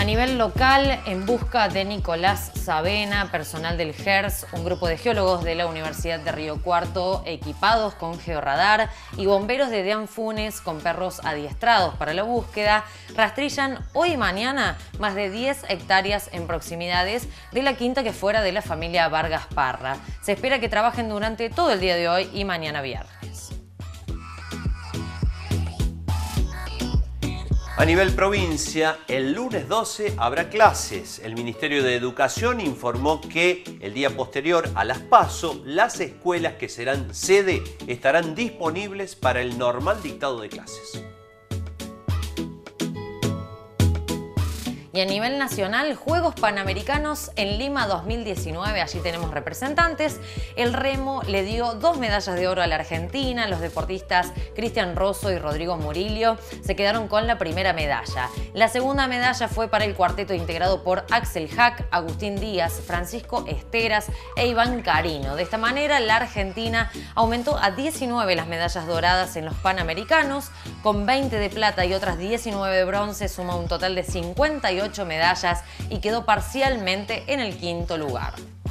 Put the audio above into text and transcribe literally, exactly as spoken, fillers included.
A nivel local, en busca de Nicolás Savena, personal del G E R S, un grupo de geólogos de la Universidad de Río Cuarto equipados con georradar y bomberos de Deán Funes con perros adiestrados para la búsqueda, rastrillan hoy y mañana más de diez hectáreas en proximidades de la quinta que fuera de la familia Vargas Parra. Se espera que trabajen durante todo el día de hoy y mañana viernes. A nivel provincia, el lunes doce habrá clases. El Ministerio de Educación informó que el día posterior a las PASO, las escuelas que serán sede estarán disponibles para el normal dictado de clases. Y a nivel nacional, Juegos Panamericanos en Lima dos mil diecinueve, allí tenemos representantes. El remo le dio dos medallas de oro a la Argentina. Los deportistas Cristian Rosso y Rodrigo Murillo se quedaron con la primera medalla. La segunda medalla fue para el cuarteto integrado por Axel Hack, Agustín Díaz, Francisco Esteras e Iván Carino. De esta manera, la Argentina aumentó a diecinueve las medallas doradas en los Panamericanos, con veinte de plata y otras diecinueve de bronce, suma un total de cincuenta y ocho medallas y quedó parcialmente en el quinto lugar.